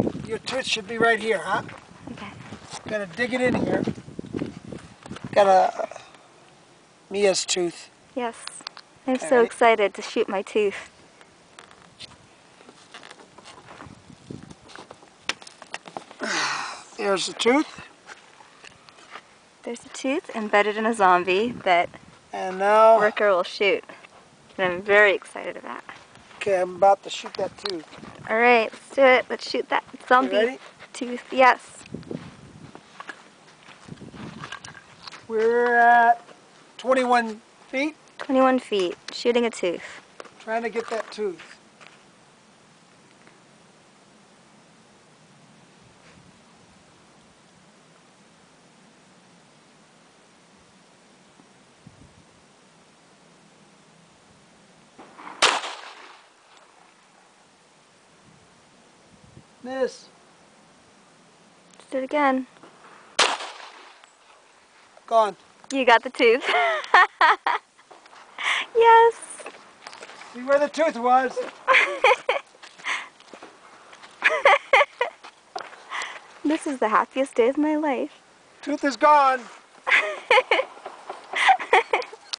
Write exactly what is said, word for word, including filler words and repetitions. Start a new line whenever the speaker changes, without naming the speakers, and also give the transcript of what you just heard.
Your tooth should be right here, huh?
Okay.
Gotta dig it in here. Got a Mia's tooth.
Yes. I'm
Okay,
so
ready?
excited to shoot my tooth.
There's the tooth.
There's a tooth embedded in a zombie that
And now,
Ricker will shoot. And I'm very excited about.
okay, I'm about to shoot that tooth.
Alright, let's do it. Let's shoot that zombie
ready?
tooth. Yes.
We're at twenty-one feet,
twenty-one feet, shooting a tooth.
trying to get that tooth. This.
Let's do it again.
Gone.
You got the tooth. Yes.
See where the tooth was?
This is the happiest day of my life.
Tooth is gone.